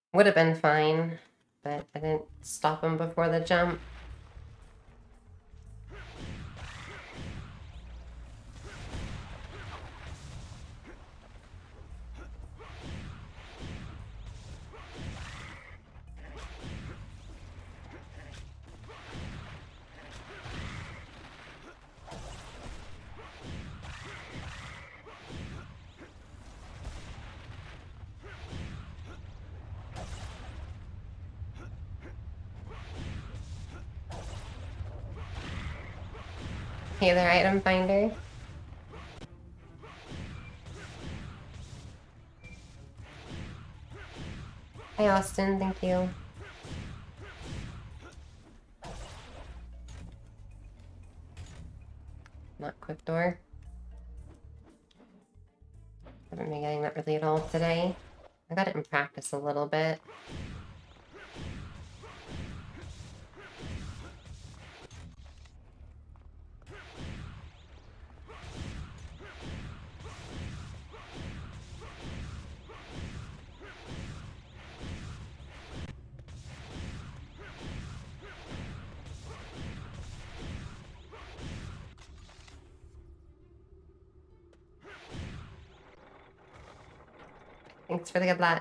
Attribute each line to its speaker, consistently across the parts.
Speaker 1: Would have been fine, but I didn't stop him before the jump. Hey there, item finder. Hi, Austin. Thank you. Not quick door. Haven't been getting that really at all today. I got it in practice a little bit. Thanks for the good luck.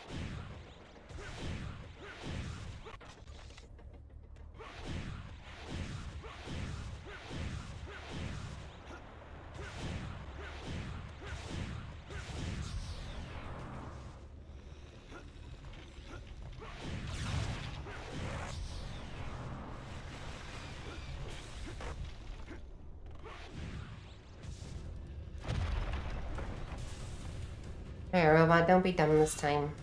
Speaker 1: Alright, robot, don't be dumb this time.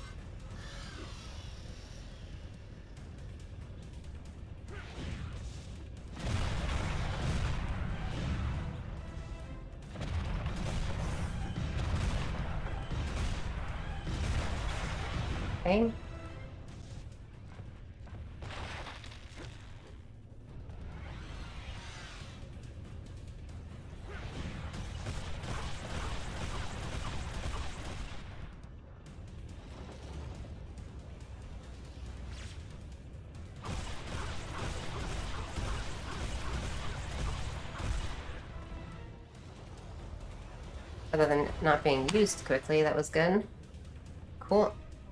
Speaker 1: Okay. Other than not being used quickly, that was good. Cool.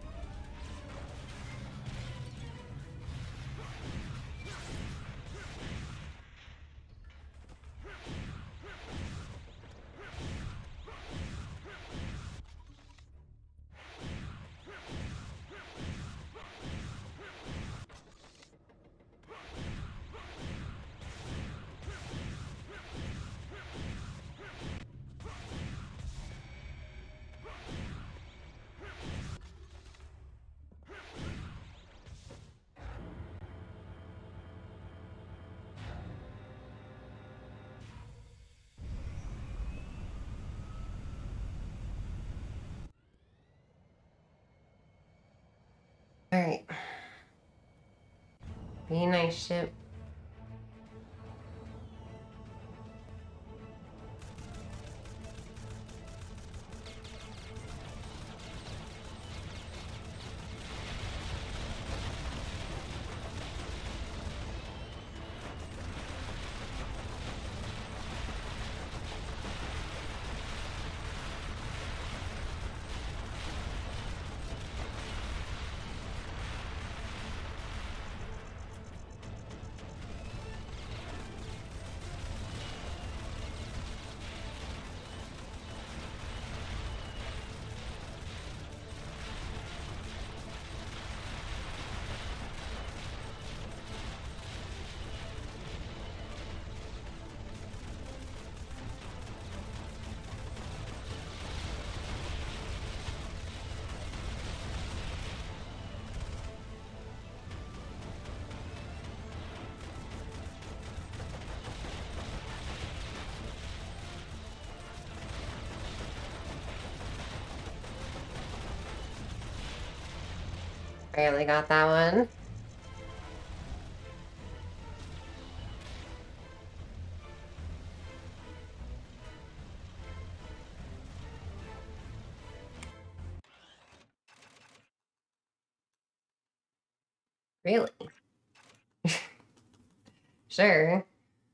Speaker 1: Alright. Be nice, ship. Barely got that one. Really? Sure.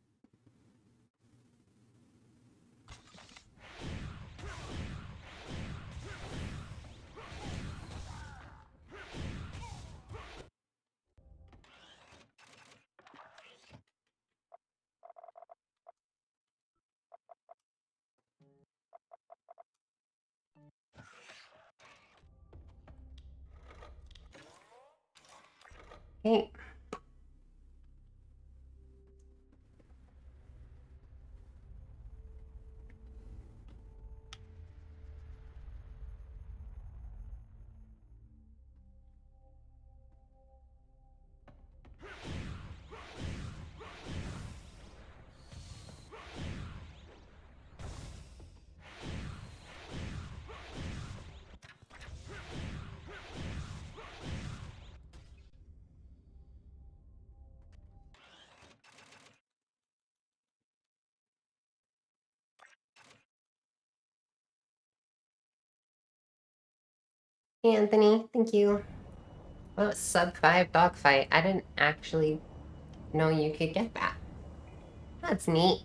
Speaker 1: Hey. Hey, Anthony. Thank you. Oh, sub 5 dogfight. I didn't actually know you could get that. That's neat.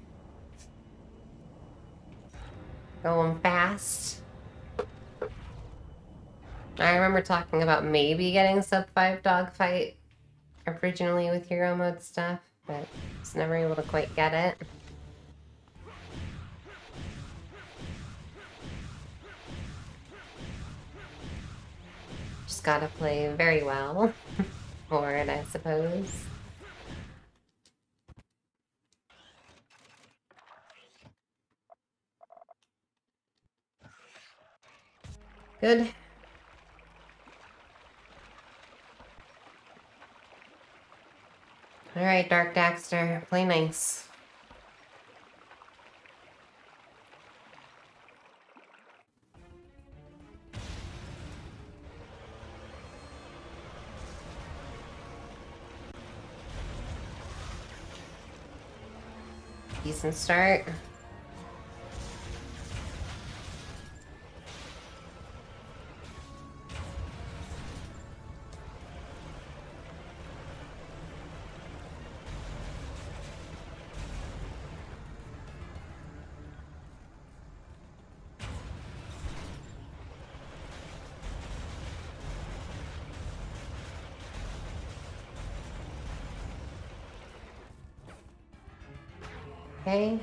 Speaker 1: Going fast. I remember talking about maybe getting sub 5 dogfight originally with hero mode stuff, but just never able to quite get it. Just gotta play very well for it, I suppose. Good. Alright, Dark Daxter, play nice. Decent start. Okay.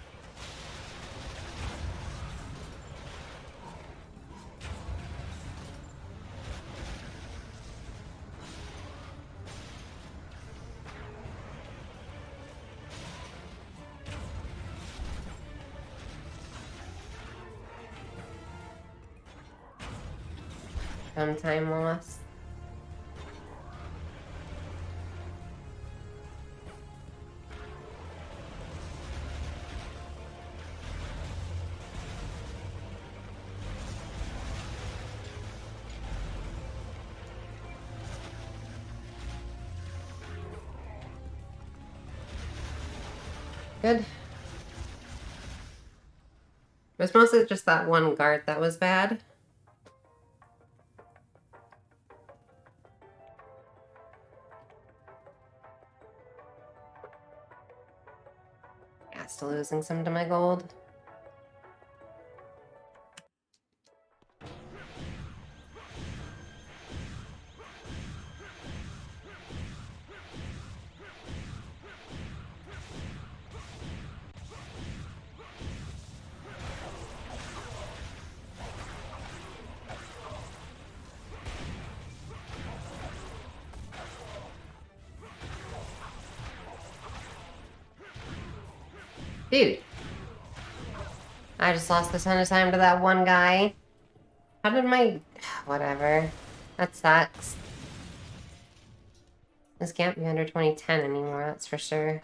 Speaker 1: Some time loss. Good. It was mostly just that one guard that was bad. Yeah, still losing some to my gold. Dude. I just lost a ton of time to that one guy. How did my... Whatever. That sucks. This can't be under 2010 anymore, that's for sure.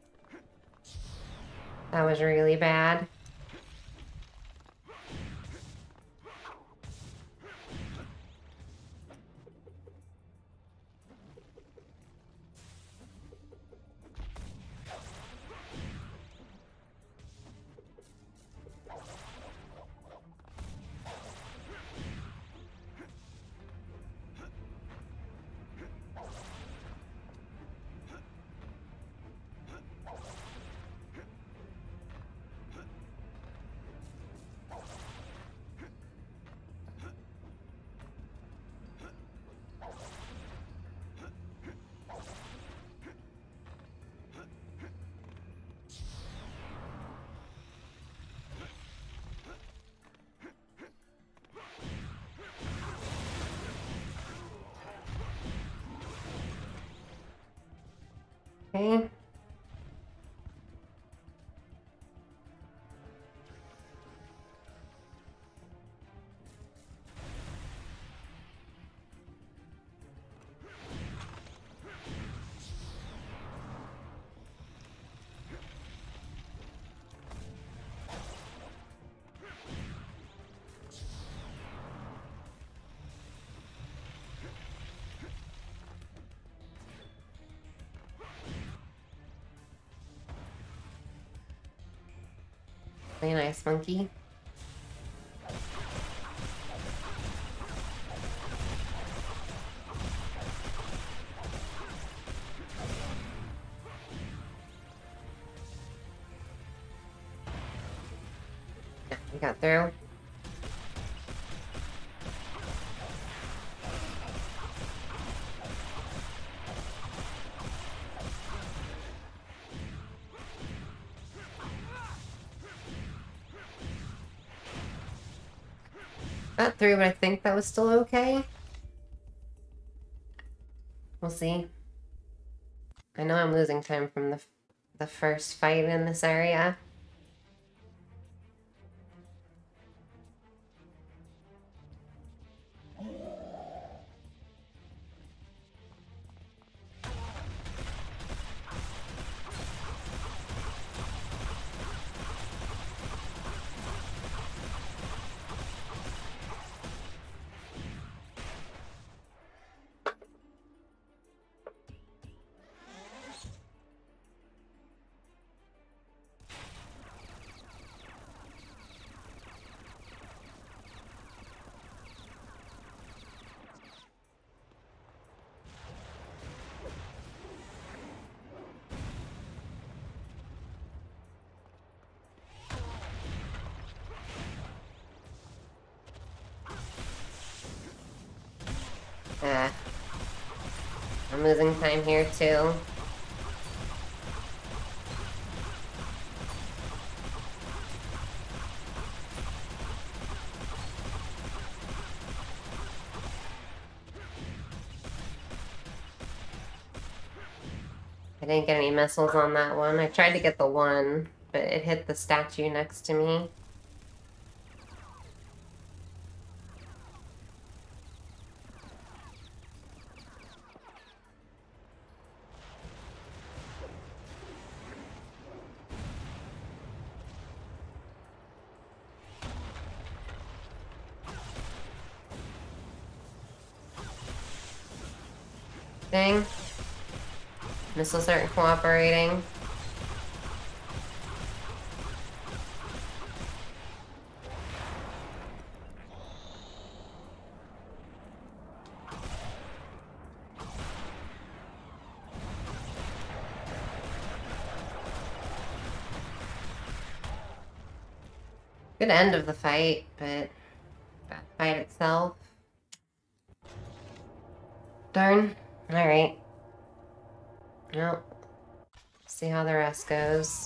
Speaker 1: That was really bad. Okay. Play nice, monkey. Yeah, we got through. Got through, but I think that was still okay. We'll see. I know I'm losing time from the first fight in this area. I'm losing time here too. I didn't get any missiles on that one. I tried to get the one, but it hit the statue next to me. Dang. Missiles aren't cooperating. Good end of the fight, but bad fight itself. Darn. Alright. Well, see how the rest goes.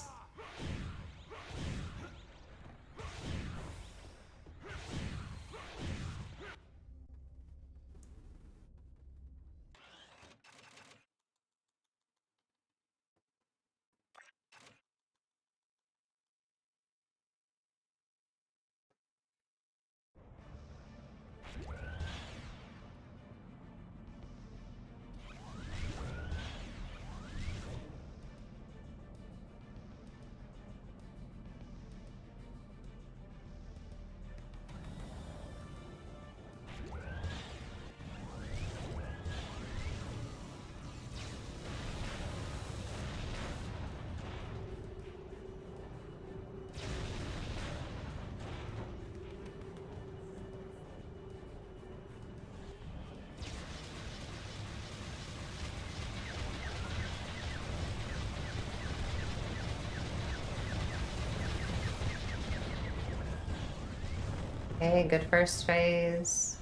Speaker 1: Okay, good first phase.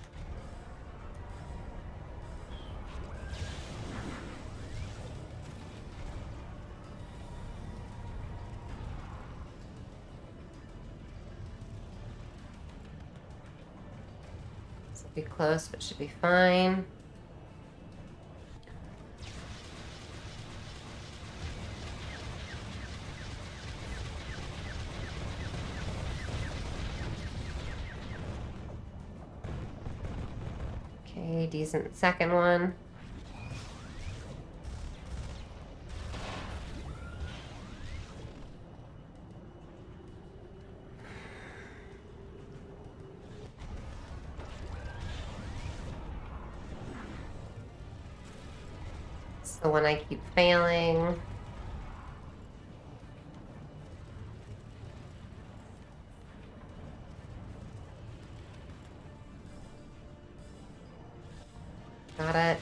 Speaker 1: This will be close, but should be fine. Okay, decent second one. It's the one I keep failing. Got it.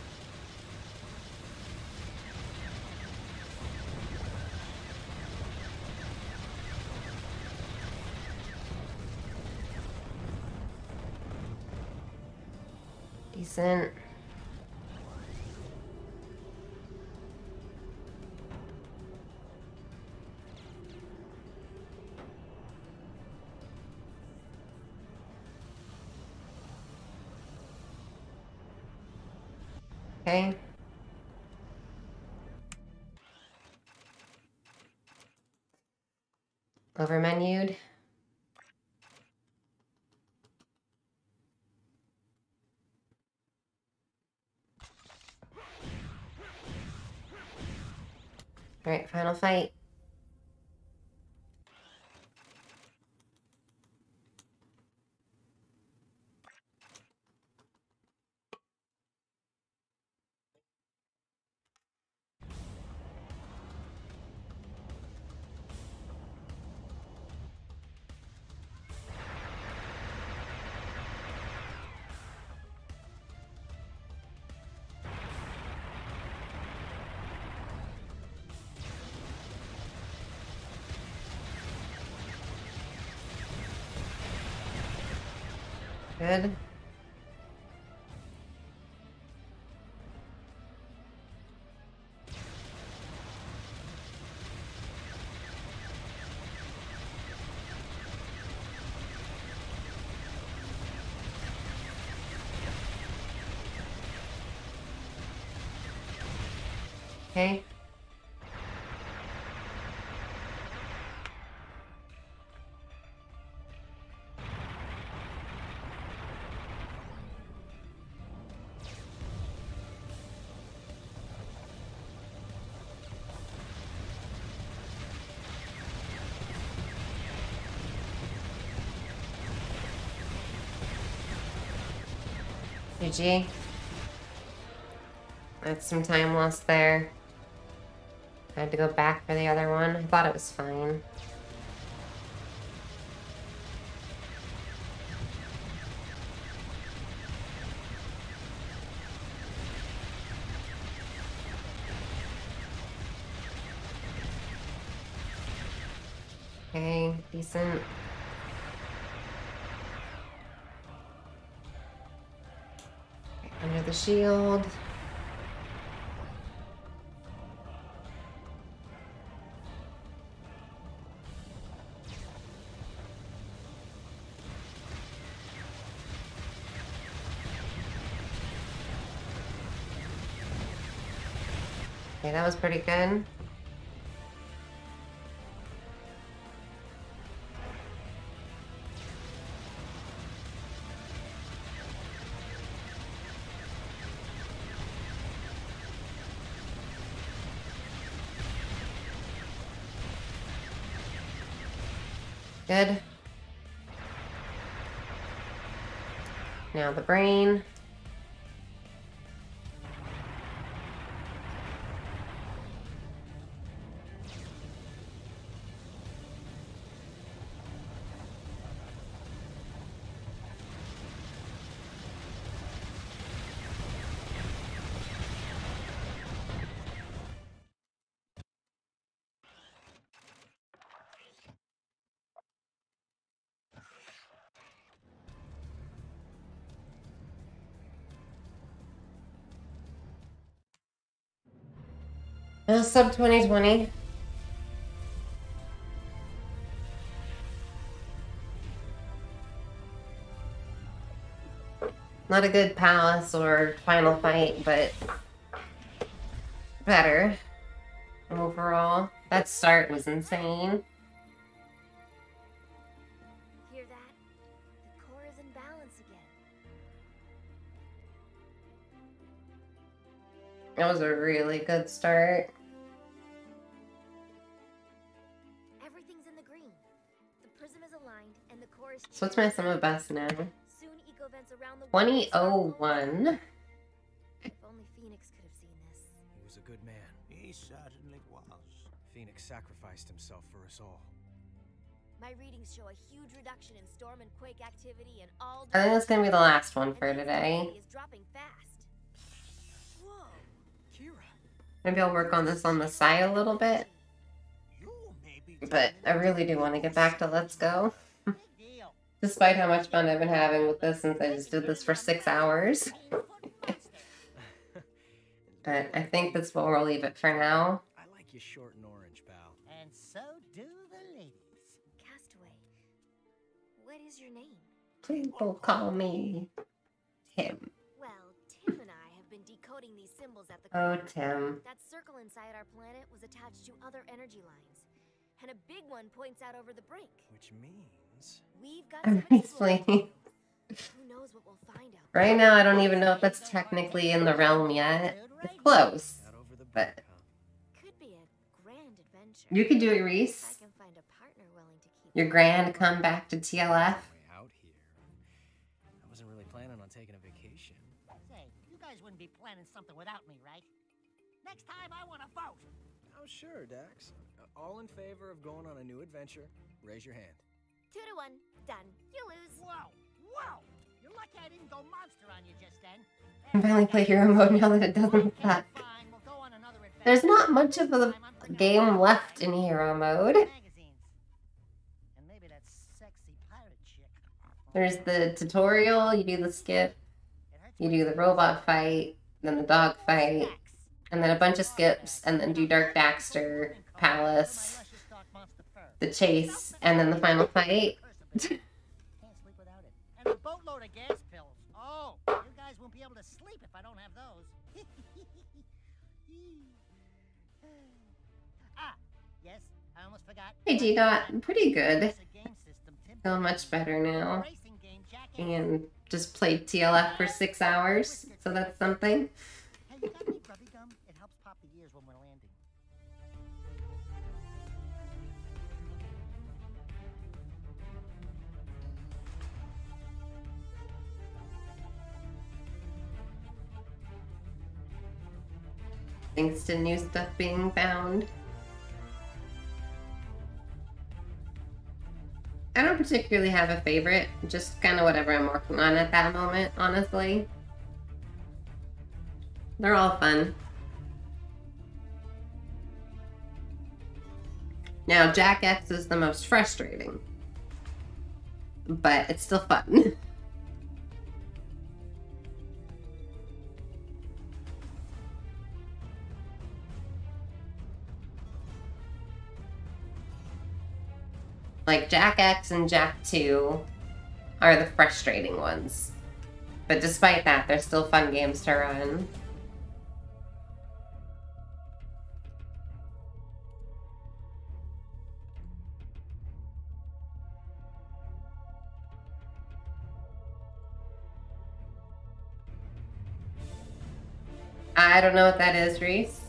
Speaker 1: Decent. Okay. Over menued. All right, final fight. Good. Okay. GG. That's some time lost there. I had to go back for the other one. I thought it was fine. Okay, decent. Okay, under the shield. Okay, that was pretty good. Good. Now the brain. Sub 2020. Not a good palace or final fight, but better overall. That start was insane.
Speaker 2: Hear that? The core is in balance again.
Speaker 1: That was a really good start.
Speaker 2: Everything's in the green. The prism is aligned and the core is.
Speaker 1: So what's my sum of best now?
Speaker 2: Soon eco vents around the world.
Speaker 1: 2001.
Speaker 2: If only Phoenix could have seen this.
Speaker 3: He was a good man.
Speaker 4: He certainly was.
Speaker 3: Phoenix sacrificed himself for us all.
Speaker 2: My readings show a huge reduction in storm and quake activity and all.
Speaker 1: I think that's gonna be the last one for today.
Speaker 2: Is dropping fast. Whoa.
Speaker 3: Kira.
Speaker 1: Maybe I'll work on this on the side a little bit. But I really do want to get back to Let's Go. Despite how much fun I've been having with this since I just did this for 6 hours. But I think that's where we'll leave it for now.
Speaker 3: I like you short and orange, pal.
Speaker 4: And so do the ladies.
Speaker 2: Castaway. What is your name?
Speaker 1: People call me Tim.
Speaker 2: Well, Tim and I have been decoding these symbols at the
Speaker 1: Oh,
Speaker 2: core.
Speaker 1: Tim.
Speaker 2: That circle inside our planet was attached to other energy lines. And a big one points out over the brink.
Speaker 3: Which means...
Speaker 2: We've got
Speaker 1: I'm
Speaker 2: some exploring to
Speaker 1: explaining.
Speaker 2: do. Who knows what we'll find out.
Speaker 1: Right now, I don't even know if that's technically in the realm yet. It's close.
Speaker 3: Not over the
Speaker 1: But-
Speaker 3: brink, huh?
Speaker 2: Could be a grand adventure.
Speaker 1: You could do it,
Speaker 2: If I
Speaker 1: Reese.
Speaker 2: can find a partner willing to keep
Speaker 1: Your grand comeback to TLF.
Speaker 3: Way out here. I wasn't really planning on taking a vacation.
Speaker 4: Say, you guys wouldn't be planning something without me, right? Next time I want to vote.
Speaker 3: Oh, sure, Dax. All in favor of going on a new adventure? Raise your hand.
Speaker 2: 2 to 1. Done. You lose.
Speaker 4: Whoa, whoa! You're lucky I didn't go monster on you just then.
Speaker 1: I can finally play hero mode now that it doesn't
Speaker 4: Okay,
Speaker 1: suck.
Speaker 4: fine, we'll go on another adventure.
Speaker 1: There's not much of a game left in hero mode.
Speaker 4: Magazines. And maybe that sexy pirate chick.
Speaker 1: There's the tutorial, you do the skip, you do the robot fight, then the dog fight, and then a bunch of skips, and then do Dark Daxter, Palace, the chase, and then the final fight.
Speaker 4: Can't sleep without it. And a boatload of gas pills. Oh, you guys won't be able to sleep if I don't have those. Ah, yes, I almost forgot.
Speaker 1: Hey G-Dot, pretty good.
Speaker 4: It's a game system, Tim.
Speaker 1: Feel much better now.
Speaker 4: Racing game, jackass.
Speaker 1: And just played TLF for 6 hours, so that's something.
Speaker 4: Hey, you got any grubby gum? It helps pop the ears when we're landing.
Speaker 1: Thanks to new stuff being found. I don't particularly have a favorite, just kind of whatever I'm working on at that moment, honestly. They're all fun. Now, Jack X is the most frustrating, but it's still fun. Like, Jack X and Jack 2 are the frustrating ones. But despite that, they're still fun games to run. I don't know what that is, Reese.